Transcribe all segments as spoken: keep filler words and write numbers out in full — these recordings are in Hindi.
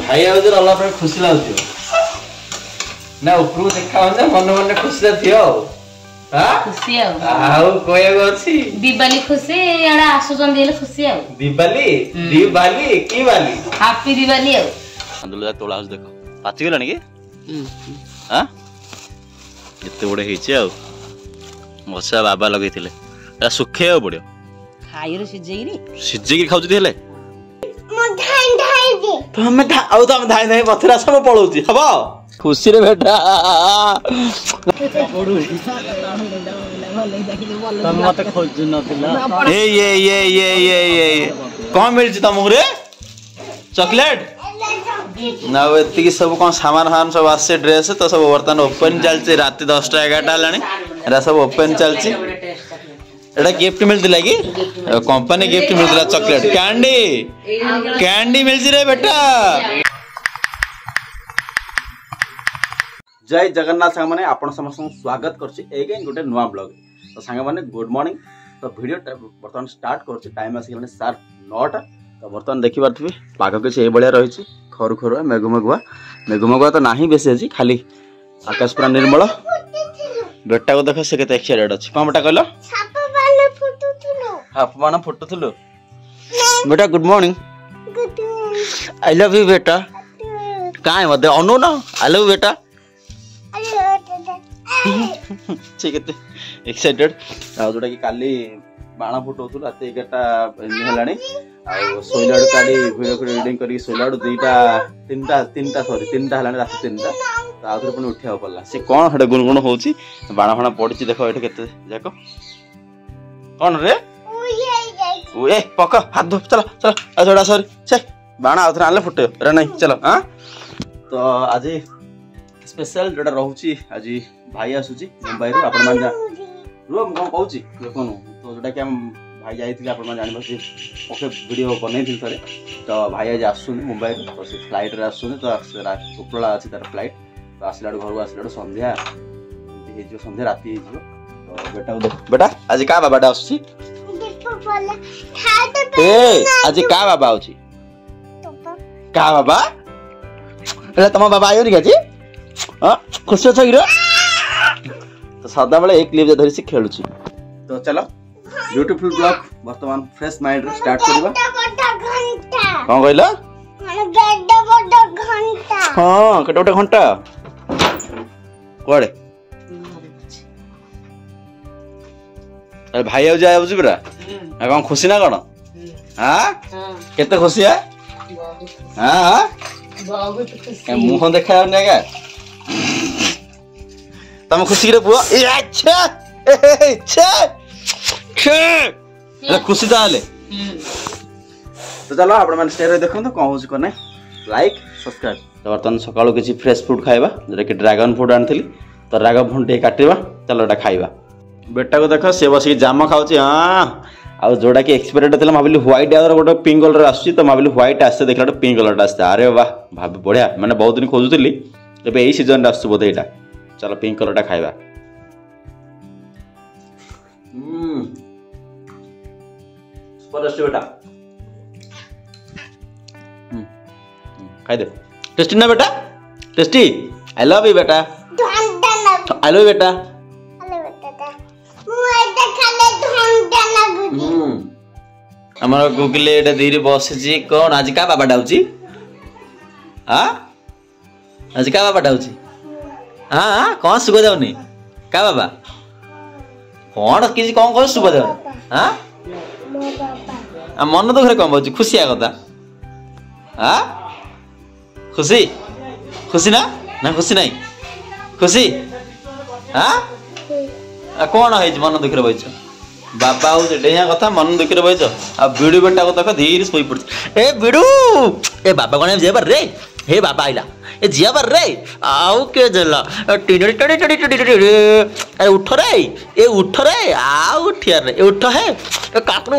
भाई आउज अल्लाह पर खुशी लाउछ ना उपरू देखा ना मन मन खुशी थियो हां खुशी आ आउ कोया गछि दिवाली खुशी एडा आसुचन दिले खुशी आ दिवाली दिवाली की वाली हैप्पी दिवाली आ अंदुला तोला हस देखो पाची गेलानी की हां एते बडे हेछि आ मसा बाबा लगैथिले एला सुखेও पड़ियो खाइरो सिजेगिरी सिजेगिरी खाउछ दिले मो धाई धाई दे तो हम आउ तो हम धाई धाई पथरा सब पळौची हबो खुशी रे बेटा तम मत खोज नथिला ए ये ये ये ये ये कोन मिलछि तमु रे चॉकलेट ना एति सब कोन सामान हान सब आसे ड्रेस तो सब बर्तन ओपन चलछि रात दसटा एगारटा लानी एरा सब ओपन चलछि एटा गिफ्ट मिलतिला की कंपनी गिफ्ट मिलतिला चॉकलेट कैंडी कैंडी मिलछि रे बेटा जय जगन्नाथ सांग माने आपण समस्त स्वागत करछि एगेन गोटे नुवा ब्लॉग तो सांग माने गुड मॉर्निंग तो वीडियो बर्तमान स्टार्ट करछि टाइम आसी माने सात नौटा तो बर्तमान देखि पारथि पाग के से बळिया रहिछि खरु खरु मेघ मेघुआ मेघ मेघुआ तो नाही बेसी अछि खाली आकाश पूरा निर्मल बेटा को देखो से केते एक्साइटेड अछि कोन बेटा कहलो साप वाला फोटो थुलो हाफ माना फोटो थुलो बेटा good morning good morning I love you बेटा काय मते अनु ना आई लव यू बेटा ठीक है एक्साइटेड आ जोटा कि काली बाणा फुटौथु रात एगारटा हेलानी आ सोइलाडू काली वीडियो रीडिंग करी सोइलाडू दुईटा तीनटा तीनटा सॉरी तीनटा हेलानी रात तीनटा तो आउथरे पुनी उठिया पड़ला से कोन हडे गुणगुण होची बाणा फाणा पड़ची देखो एठे केते जाको कोन रे ओ ए पक हाथ धो चलो चलो आ जोड़ा सॉरी छे बाणा आउथरे आले फुटे रे नहीं चलो हां तो आज स्पेशल जोटा रहउची आज भाई आसुची मुंबई रो आपण मान जा रो हम कोन कहउची देखोनु तो जोटा कि हम भाई जाइथिले आपण मान जानिबो से ओके वीडियो बनैथिल थरे तो भाई आज आसुनी मुंबई तो से फ्लाइट रे आसुनी तो उपला अछि तार फ्लाइट तो आसलाडू घर आसलाडू संध्या हे जो संध्या राती हे जो तो बेटा देख बेटा आज का बाबाडा आसुची ए आज का बाबा आउची का बाबा एला तमा बाबा आयो नी गाजी हां खुश छ गिरो तो सदा बेले एक क्लिप धरि से खेलुची तो चलो ब्यूटीफुल ब्लॉग वर्तमान फ्रेश माइंड स्टार्ट करबा कोन कहला माने गड्डा बड्डा घंटा हां कटे बड्डा घंटा कोड़े अरे भाई आउ जाय आउची बरा आ कोन खुशी ना कोन हां केते खुशी है हां हां बहुत खुशी मुंह देखा नेगा तम खुशी रे बुआ ए अच्छा अच्छा छे खुशी ताले तो चलो आपण मन स्टेर देखो तो कोन होची कोने लाइक सब्सक्राइब तो बर्तन सकाळो किछि फ्रेश फूड खाइबा जेटा कि ड्रैगन फ्रूट आनथिली तो ड्रैगन फ्रूट टे काटिबा चलो एटा खाइबा बेटा को देखो से बसी जाम खाउची हां आ जोड़ा कि एक्सपेरिमेंट थला भाबिली व्हाइट और गोटे पिंक कलर आसुची तो भाबिली व्हाइट आसे देखला पिंक कलर आसे अरे वाह भाबी बढ़िया माने बहुत दिन खोजुतली एबे एई सीजन आसु बोधे एटा चलो पिंक कलर टा खाइबा हम्म सुपर टेस्टी बेटा हम्म खाइ दे टेस्टी ना बेटा टेस्टी आई लव यू बेटा आई लव यू बेटा हमारा गुगले एटा धीरे बस जी कौन आज का बाबा डाउची हां आज का बाबा डाउची हां हां कौन सुबह जाउनी का बाबा कौन किसी कौन कौन सुबह जाउ हां मो बाबा आ मन तो घरे कम बची खुशी आ कथा हां खुशी खुशी ना ना खुशी नहीं खुशी हां आ कौन है मन दुख रे बइछ बाबा हो डेया कथा मन दुख रे बइछ आ बिडू बेटा को तक धीरे सोई पड़ ए बिडू ए बाबा कोन जेबर रे हे बाबा आइला ए जिया बर रे आउ के जला टिडी टिडी टिडी टिडी अरे उठ रे ए उठ रे आ उठिया रे ए उठ है ए काकनु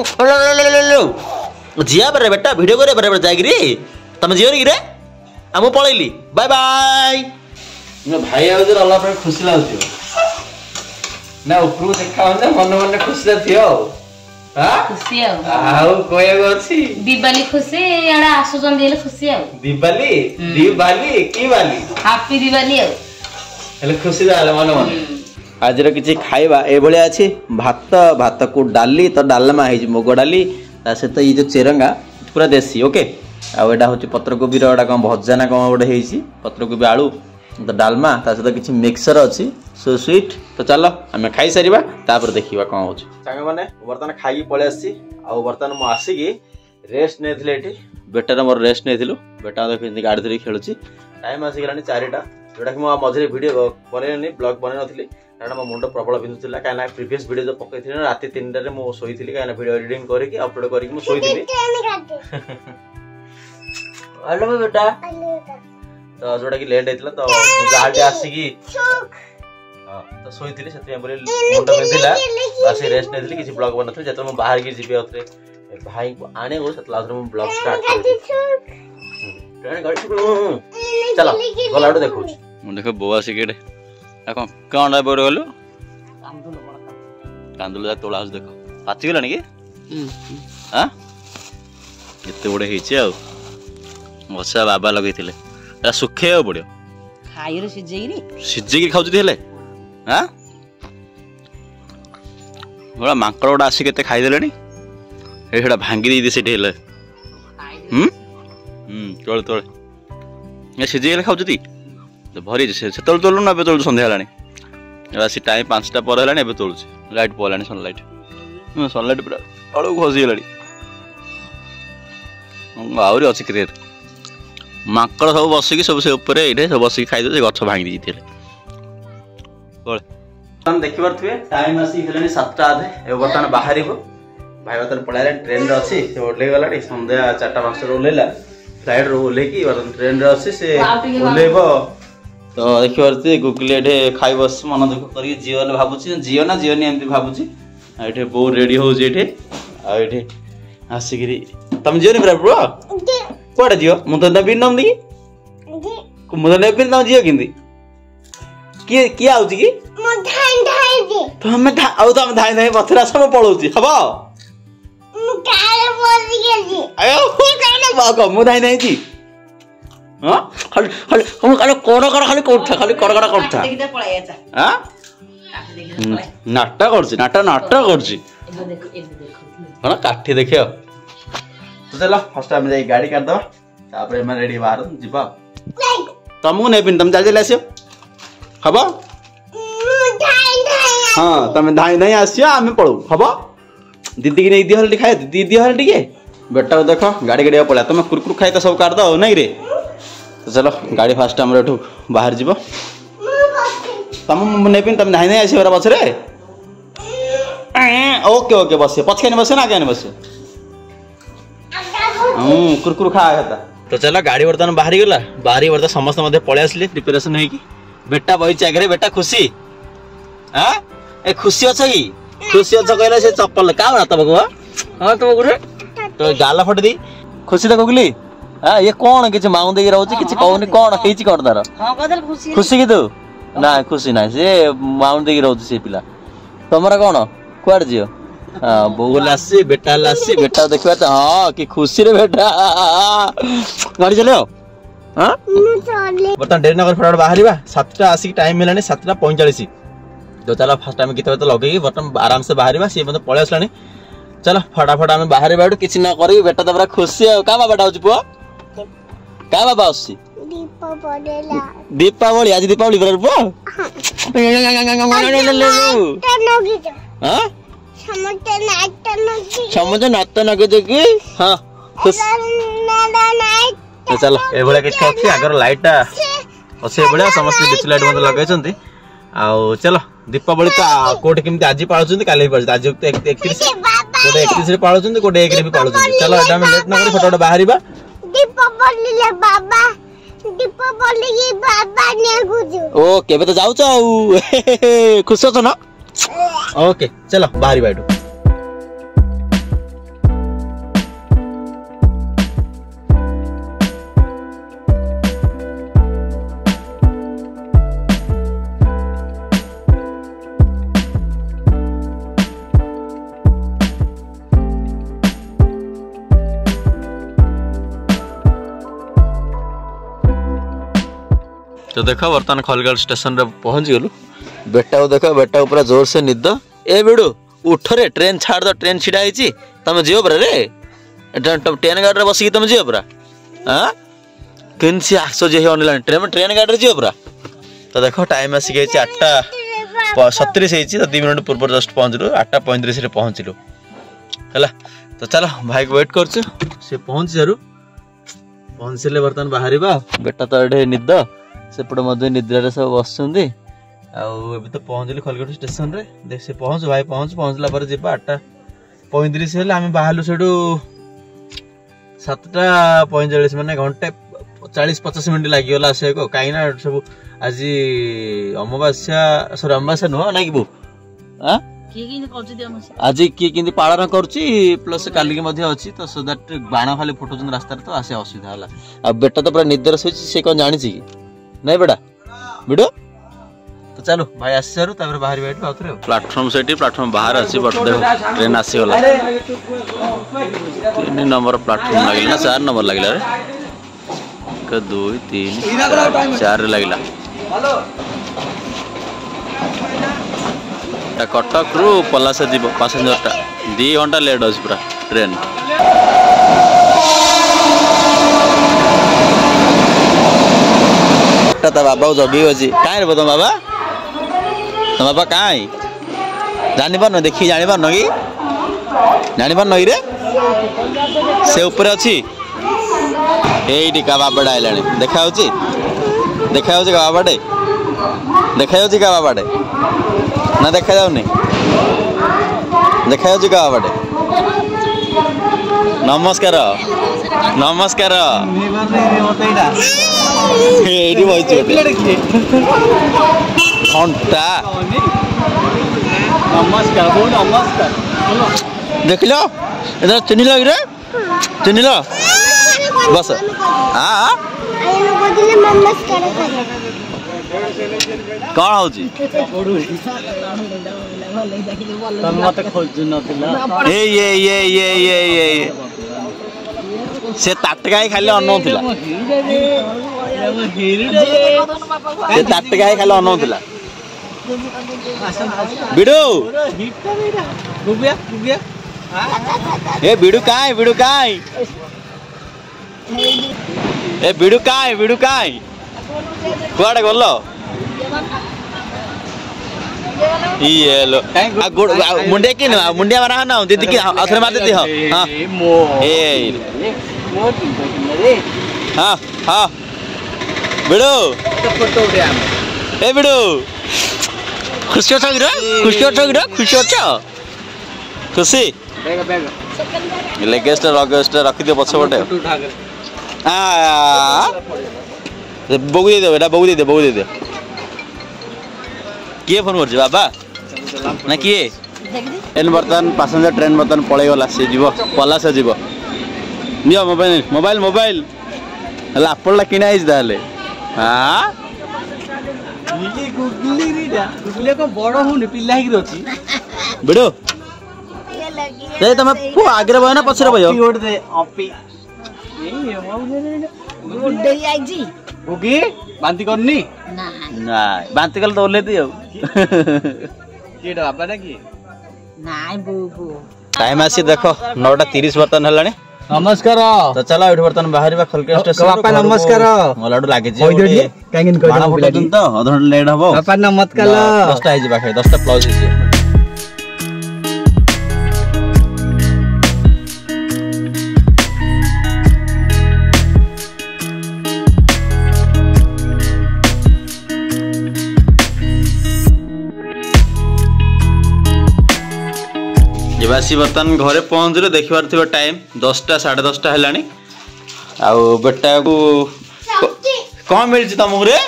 जिया बर बेटा वीडियो करे बराबर जागिरी तम जियो रे रे हम पळैली बाय बाय ना भाई आउ जरा अल्लाह पे खुशी लाउछ ना उपरू देखा ना मन मन खुशी थियो हां खुशी आउ आउ कोया गछि दिवाली खुशी एडा आसुचन दिले खुशी आउ दिवाली दिवाली की वाली हैप्पी दिवाली आउ हेले खुशी दाले मन मन आज किसी खाଇବା एभलिया अछि भात भात को डाली तो डालमा है मुग डाली ता सहित ये जो चेरंगा पूरा देसी ओके आ एटा होची पत्रकोबी रो एटा कम भजा ना कम गोटे हेची पत्रकोबी आलू तो डालमा ता सहित किछि मिक्सर अछि सो स्वीट तो चलो आमे खाई सारिबा तापर देखिबा कोन होची संग माने वर्तमान खाई पळे आसी आ वर्तमान मो आसी की रेस्ट नेथिले एठी बेटा मोर रेस्ट नेथिलु बेटा देख गाड़ी धरी खेलुची टाइम आसी गेलानी चारिटा जोटा कि मो मझरे वीडियो बनेनी ब्लॉग बने नथिली कारण मो मुंड प्रबल बिंदुला काना प्रीवियस वीडियो जो पकैथिले राती तीन रे मो सोईथिली काना वीडियो एडिटिंग करके अपलोड करके मो सोईथिली हेलो बेटा तो जोटा कि लेट हेतला तो जाहाटे आसी की हां तो सोईथिली सेते बोले मुंड बिंदिला आसी रेस्ट नेथिली किछि ब्लॉग बनथि जत मो बाहर की जिबे अथरे भाई को आने गो सतला अथरे मो ब्लॉग स्टार्ट कर ट्रेन गाड़ी चलो गलाडो देखो मु देखो बोआ सिकेट आ कोन कोन डा बोर गलो कांदुल बड़ा कांदुल जा तोलास देखो पाची गेलानी के हां एते बडे हेछि आ मसा बाबा लगैथिले आ सुखे पड़ो खाइरो सिजेगी सिजेगी खाउती हेले हां बड़ा मांकड़ गोटा आसी केते खाइ देलेनी एटा भांगी दी सेठी हेले हम हम तोल तोल ए सिजेगी खाउती तो भरी से तोल तोल ना तोल संध्या हेलानी एबासी टाइम पाँचटा पर हेलानी एबे तोलुची लाइट पलानी सनलाइट सनलाइट पूरा अळु घसी हेलानी आउरी अछि क्रिएट माकड़ सब बसिकी सब से ऊपर एठे सब बसिकी खाइ दे गछ भांगी दी थिले बोल हम देखि परथुए टाइम आसी हेलानी सातटा आधे ए बर्तन बाहरिबो भाई बतन पळारे ट्रेन रे अछि से ओले गलाडी संध्या चारटा पाँचटा ओलेला फ्लाइट रो ओले की बर्तन ट्रेन रे अछि से ओलेबो तो देखि परथुए गुगली एठे खाइ बस मन दुख करी जियो ले भाबुची जियो ना जियो नि एमती भाबुची एठे बो रेडी हो जे एठे आ एठे आसीगिरी तम जियो नि ब्रो कोडा जियो मु तो नबी नाम दी मु तो नबी नाम जियो किंदी के के आउची की मु धाई धाई दे तो हम धा आउ तो हम धाई धाई पथरा सब पळौची हबो मु काले बोल गेली आयो हो काले बाको मु धाई धाई जी हां खाली खाली हम खाली कोड़ कोड़ खाली कोठा खाली कोड़ कोड़ कोठा देखि दे पळाय जा हां नाटक करछि नाटक नाटक करछि एबे देखो एबे देखो हां काठी देखियो तो चलो फर्स्ट टाइम जाई गाड़ी कर दो तापर मैं रेडी बाहर जिबा तुमको नै पिन तुम जल्दी लासियो हबो धाई धाई हां तुम धाई धाई आसियो आमे पळू हबो दीदी की नै दी हल खाए दीदी हल टिके बेटा देखो गाड़ी गाड़ी पळा तुम कुरकुर खाई तो सब कर दो नै रे तो चलो गाड़ी फास्ट टाइम रेठू बाहर जिबो तुम नै पिन तुम धाई धाई आसियो रे बछरे ओके ओके बस पछके नै बसे ना आगे नै बसे हम्म कुरकुर खा था तो चलो गाड़ी बर्तमान बाहरी गला बाहरी बर्तमान समस्त मध्य पळे आसले प्रिपरेशन है कि बेटा बही आगे बेटा खुशी हां ए खुशी अछ की खुशी अछ कहला से चप्पल का बना तब को हां तो गुरे तो गाला फट दी खुशी तो गुगली हां ये कोन किछ माउ देई रहउची किछ कहउनी कोन हेची कर दार हां कदल खुशी खुशी की तू ना खुशी ना से माउ देई रहउची से पिला तमरा कोन कुआर जियो हां बोल आसी बेटा लासी बेटा देखबा त हां की खुशी रे बेटा गाड़ी चले हां मु चले बता डेरी नगर फटाफट बाहरिबा सातटा आसी टाइम मिलानी सातटा पैंतालीस तो चलो फर्स्ट टाइम गीत तो लगेगी बर्तमान आराम से बाहरिबा से मतलब पळे आसलानी चलो फटाफट आमे बाहरिबा एटू किछ ना करी बेटा त पूरा खुशी है का बाबा होची पुओ का बाबा आसी दीपावली दीपावली आज दीपावली बरर पुओ हां समझते नाटक नगी समझ नाटक नगे जगी हां खुश तो चलो ए बळे किछ अछि अगर लाइट अछि ए बळे समस्त डिस्प्ले लाइट मत लगाइ छथि आ चलो दीपावली तो कोटे केमती आज पाळु छथि काले पाळु आज इकतीस कोटे इकतीस रे पाळु छथि कोटे एक रे भी पाळु छथि चलो एटा में लेट न करी फटाफट बाहरिबा दीपावली ले बाबा दीपावली की बाबा ने गुजु ओके बे तो जाउ छ खुश छ ना ओके चलो बाहरिबा एटू तो देख बर्तमान खलगड़ स्टेशन रे पहुंच गलु बेटा को देख बेटा पूरा जोर से निद ए बिडू उठ रे ट्रेन छाड़ दो ट्रेन छिड़ा है तुम जीव परा रे ट्रेन गाड़ी बसिकी तुम जीव परा हाँ केन सी आश्चर्य हो अनलाइन ट्रेन ट्रेन गाड़ी जीव परा तो देख टाइम आसिक आठटा सतरीश हो दु मिनट पूर्व जस्ट पहुँचलु आठटा पैंतीस पहुँचलु है तो चलो भाई को वेट कर सी पहुँच सारू पहुँचले बर्तमान बाहर बेटा तो ये निद सेपटे निद्रा सब बस तो पहुँचली खलगड़ स्टेशन रे देख से पहुँच भाई पहुँच पहुँचला पर जी आठटा पैंतीस हेल्ले आम बाहर से सातटा पैंचाश मानने घंटे चालीस पचास मिनट लगिगला आसको कहीं सब आज अमावास्या सॉरी अमावास्या नुह ना कि बो आज किए कि पालन करुच्ची प्लस काल अच्छी तो सो दैट बाण खाली फुटाऊँ रास्ता तो आसे असुविधा है आ बेटा तो पूरा निदर शोची से कौन जानी कि नहीं बेटा बिडो तो चलो भाई आस सारू बाहर बैठे प्लाटफर्म से प्लाटफर्म बाहर अच्छी बट ट्रेन आसीगला तीन नंबर प्लाटफर्म लगे ना चार नंबर लगे एक दुई तीन चार लगे कटक रु पलास जीव पैसेंजर टा दी घंटा लेट अच्छे पूरा ट्रेन बाबा जगी अच्छी कहीं रे तुम बाबा तुम बाबा कहीं जानी पार न देखी जानी पार न कि जानी पार न रे से ऊपर अच्छी यही का बाबाटा आइला देखा देखा का बाबाटे देखा का बाबाटे ना देखा जाऊनी देखा का बाबाटे नमस्कार नमस्कार घंटा नमस्कार नमस्कार देख लो इधर चिन्ह लो रे चिन्ह लो बस हाँ कौन हूँ ये ये ये ये ये ये से ताटका खाली अनौला से ताटका खाली अनौला बिडू ए बिडू काई बिडू काई ए बिडू काई बिडू काई कुआड़े गल ये लो मुंडिया कि मुंडिया मारा ना दीदी की आखिर मार देती हां ए हां हां बिडू ए बिडू खुशी अछ गिरा खुशी अछ गिरा खुशी अछ खुशी लेगेस्ट लगेस्ट रखी दियो पछ बटे आ बगु दे दे बेटा बगु दे दे बगु दे दे किए फोन कर बाबा ना किए एन बर्तमान पैसेंजर ट्रेन बर्तमान पड़े गला से जीव पला से जीव नियो मोबाइल मोबाइल मोबाइल हला आपला किना आइज दाले हां ये गुगली रीडा गुगली को बड़ होनी पिल्ला ही रची बिडो ए तमे पु आगे बय ना पछरे बय ओड दे अपी ए गुड्डे आई जी ओके बांती करनी ना ना बांती कल तो ओले दियो केडा बाबा ना की नाइ बुबु टाइम आसी देखो नौ टा तीस बर्तन हलाने नमस्कार तो चला एठ बर्तन बाहर बा खलके स्टेशन बापा नमस्कार मलाडू लागे जे ओडे कांगिन कर तो अध घंटा लेट हबो बापा नमस्कार दस टा आइ बाखे दस टा प्लस हिसे बासी बर्तमान घरे पहुँचले देखबार थी टाइम दसटा साढ़े दसटा है आउ बेटा को कौन मिली तुमको रे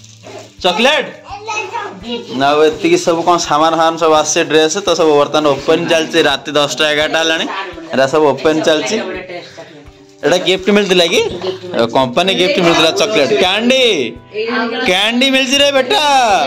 चॉकलेट ना ये सब कौन सामान फामान सब आसे ड्रेस तो सब बर्तमान ओपन चलती रात दसटा एगारटा है सब ओपन चलती एटा गिफ्ट मिलता कि कंपनी गिफ्ट मिलता चॉकलेट कैंडी कैंडी मिलती रे बेटा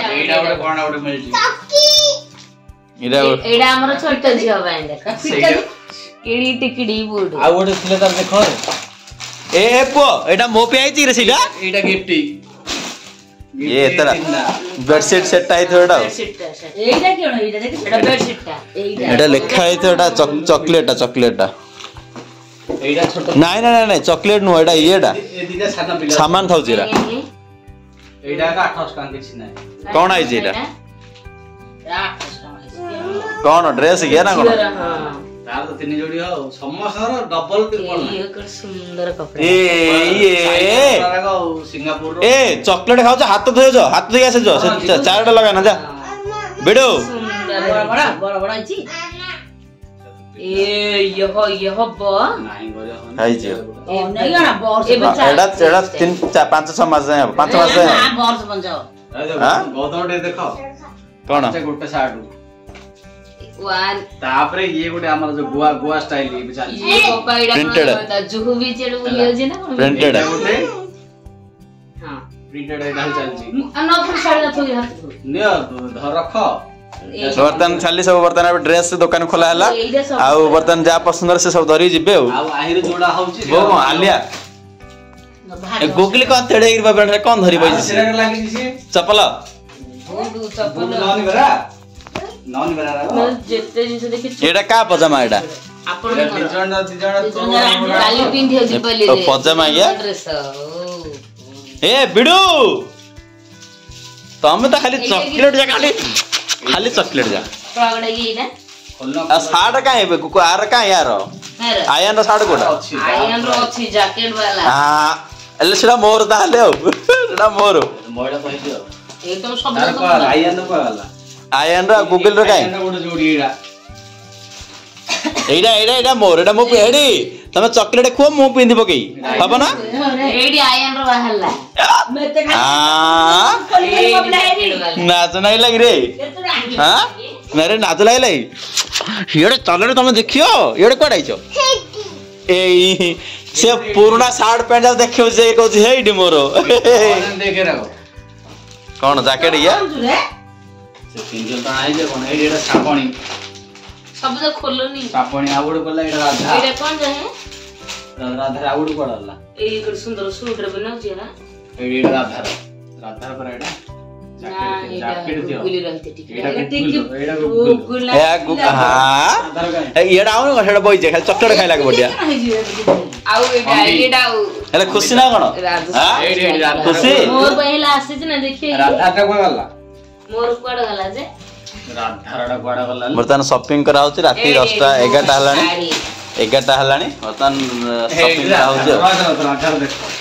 एडा एडा हमर छोट झियो बाइन देखा केडी टिकडी बोर्ड आ ओडे थिले तार देखो ए ए पो एडा मो पे आइची रे सीधा एडा गिफ्ट ये एतरा बेडशीट सेट आइ थोड़ा एइटा केण एइटा देख एटा बेडशीटटा एइटा एटा लेखा आइ थोड़ा चॉकलेट चॉकलेट एइटा छोटो नहीं नहीं नहीं चॉकलेट नु एटा येडा ए दिना साना पिला सामान खाउ जेरा एइटा का अठारह टका किछि नै कौन आई जेरा आठ सौ कौन ड्रेस गया ना कौन तार तो तीन जोड़ी हो समोसर डबल ट्रिपल ये कर सुंदर कपड़ा ए ये सिंगापुर ए चॉकलेट खाओ हाथ धोयो जो हाथ धोई आसे जो चारटा लगा ना जा बिडो सुंदर बड़ा बड़ा बड़ा बड़ा छी ए यहो यहो ब नहीं गरे हो खाई जे ए नहीं ना वर्ष एडा एडा तीन चार पांच छह मास है पांच मास है वर्ष बन जाओ हां गौतम डे देखो कौन अच्छा गोटे साडू वन तापरे ये गोटे हमर जो गोवा गोवा स्टाइल ये चल ये कोपाइडा Printed. ता जुहु भी चेड़ बुलियो जे ना Printed. गोटे हां प्रिंटेड एटा चल छी अन फिर साड़ी ना थोड़ी हाथ धो नियो धर रख बर्तन छाली सब बर्तन अब ड्रेस दुकान खोला हला आ बर्तन जा पसंद से सब धरी जिबे आ आहिर जोड़ा होची वो आलिया ए गुगली कोन तेड़े गिर बाबा कोन धरी बइसी सिरा लागी छी चपल बुंदू चप्पल नौनी बेरा नौनी बेरा रा जेते जिंस देखि एटा का पजामा एटा आपण डिजाइन डिजाइन काली पिंधियो जिपली तो पजामा गया ड्रेस ए बिडू तमे तो खाली चॉकलेट जा खाली खाली चॉकलेट जा पगड़ा ये ना खोलना आ साड़ का है को आर का यार मेरा आयन रो साड़ कोटा आयन रो अछि जैकेट वाला हां एले सेडा मोर ताले हो सेडा मोर मोइडा पहिदियो एकदम सब तार को आयन को वाला आयन रो गूगल रो काई आयन गोटे जोड़ी एडा एडा एडा एडा मोर एडा मो एडी तमे चॉकलेट खो मु पिंदी पकई हबो ना एडी आयन रो हल्ला मैं हां नाच नहीं लग रे हां मेरे नाच लग लाई येडे चॉकलेट तमे देखियो येडे कोड आइछो ए से पुराना शर्ट पैंट देखियो जे को हेडी मोरो देखे रहो कौन जैकेट या से पिंजल ता आई जे कोन एडा सापणी सब तो खोलनी सापणी आउड कोला एडा राधा एडा कौन जे है राधा आउड कोडला ए कर सुंदर सूट रे बनाउ जे ना एडा राधा राधा पर एडा ना जैकेट दियो गुली रहते ठीक एडा है एडा गुल ए गु हां येडा आउन घसडा बइ जे खाली चॉकलेट खाइ लागे बडिया आउ एडा एडा हेले खुशी ना कोन हां एडी एडी राधा खुशी मोर पहिला आसे जे ना देखिए राधा का कोई वाला मोर कोड गला जे राधा रडा कोडा वाला बर्तन शॉपिंग करा होची राती दसटा एगारटा हलानी एगारटा हलानी बर्तन शॉपिंग करा होची राधा देखो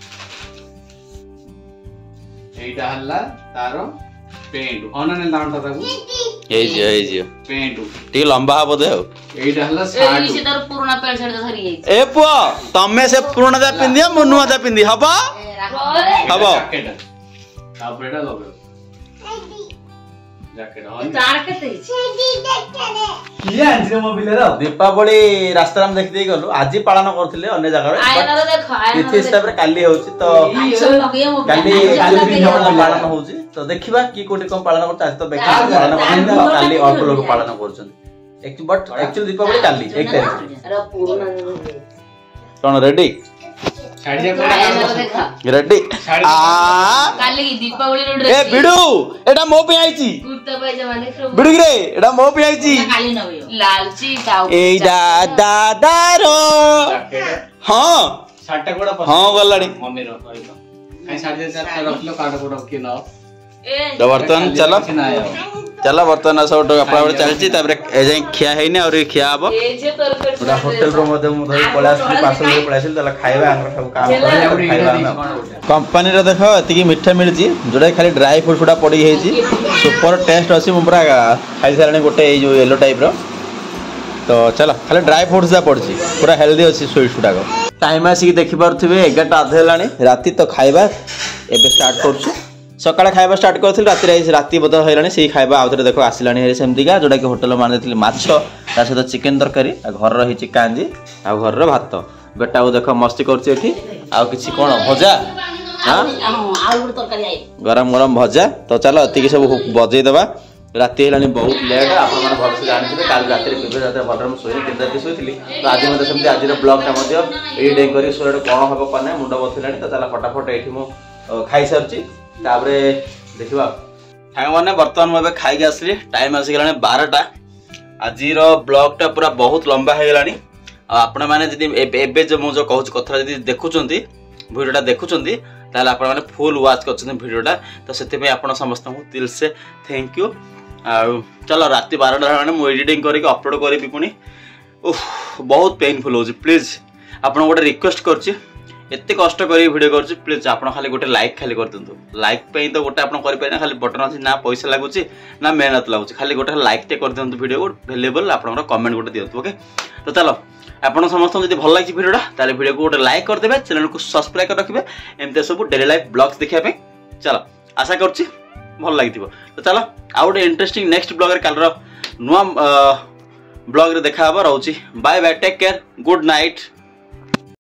एटा हल्ला तारो पेंट ओनने लाउंटा ताकू ए जे ए जे पेंट टी लंबा हबो दे एटा हल्ला ए साडू इसे तार पुराना पैंट शर्ट धरी जाई ए पुओ तमे से पुराना जा पिंदिया मनुआ जा पिंदी हबो हबो जैकेट तापरेडा लगो जैकेट ऑन तार कते किया आंजी मो बिले दीपावली रास्ता हम देखि देई गलु आजि पालन करथिले अन्य जगह रे आयन रो देखो आयन तिथि हिसाब रे काली होची तो काली पालन होची तो देखिबा की कोटी कम पालन करता आज तो बेकार पालन करथिले काली अल्प लोग पालन करछन एक बट एक्चुअली दीपावली काली एक तारीख अरे पुराना कोन रेडी साड़ी जा आयन रो देखो रेडी आ काली की दीपावली रो ए ड्रेस बिडू एटा मो पे आइची कुर्ता पायजामा देख रो बिडू रे एटा मो पे आइची काली न होयो लालची दाऊ ए दादा दारो जैकेट हां साटा कोडा पसंद हां गलाडी मम्मी रो कहलो काई साड़ी जा चार रखलो काड कोडा के न ए तो बर्तन चलो ना आयो चलो बर्तन सब कपड़ा बड़े चलची तापर ए जाई खिया हैने और खिया हबो ए जे तरकट पूरा होटल रो मध्ये मु धरि पलास पार्सल रे पलासिल तला खाइबा आंगर सब काम करे खाइबा कंपनी रे देखो एतिकी मिठा मिलची जोडा खाली ड्राई फ्रूट फुडा पड़ी हेची सुपर टेस्ट अछि मु पूरा खाइ सारणे गोटे ए जो येलो टाइप रो तो चलो खाली ड्राई फ्रूट जा पड़ची पूरा हेल्दी अछि स्वीट फुडा को टाइम आसी देखि पारथिबे एगारटा आधे लानी राती तो खाइबा एबे स्टार्ट करछु सकाळे खाइबा स्टार्ट करथिल राती रे राती बद हैलानी सेही खाइबा आउथरे देखो आसिलानी हे सेमतिका जोडा कि होटल मान देथिल माछ ता सहित चिकन तरकारी आ घर रही छि कांजी आ घर रो भात बेटा को देखो मस्ती करछि एठी आ किछि कोन भजा हां आउ तरकारी आई गरम गरम भजा तो चलो एतिकी सब बजै देबा राती हेलानी बहुत लेट आपण माने भलसे जानिथिबे काल राती रे पिबे राती भलरम सोइनी तीन राती सोइथिली तो आज मते सेमति आज रो ब्लॉग ता मते एडी करी सोरे कोन हबो पने मुंड बथिलानी तो चला फटाफट एठी मो खाइ सरछि तापरे देखिबा सांग माने बर्तमान मैं खाई आसली टाइम आसी गलाने बारटा आज ब्लॉग टा पूरा बहुत लंबा हो गलानी आपण माने जदी एबे जो मो जो कहूच कथा जदी देखुचंती वीडियोटा देखुचंती ताले आपण माने फुल वॉच करछन वीडियोटा तो सेते पे आपण समस्त को दिल से थैंक यू आ चलो रात बारटा माने मो एडिटिंग करके अपलोड करबी पुनी उफ बहुत पेनफुल हो प्लीज आपण गोटे रिक्वेस्ट करछि एते कष्ट करी वीडियो करछि प्लीज आपण खाली गोटे लाइक खाली कर दंतु लाइक पे तो गोटे आपण करि पाइना खाली बटन अछि ना पैसा लागुछि ना मेहनत लागुछि खाली गोटे लाइक टे कर दंतु वीडियो अवेलेबल आपण कमेंट गोटे दियंतु ओके तो चलो आपण समस्त जदी भल लागिछि वीडियोटा ताले वीडियो को गोटे लाइक कर देबे चैनल को सब्सक्राइब कर रखिबे एमते सब डेली लाइफ ब्लॉग्स देखिया पे चलो आशा करछि भल लागिथिबो तो चलो आ गोटे इंटरेस्टिंग नेक्स्ट ब्लॉग रे कालर नुवा ब्लॉग रे देखा हबो रहउछि bye bye take care good night.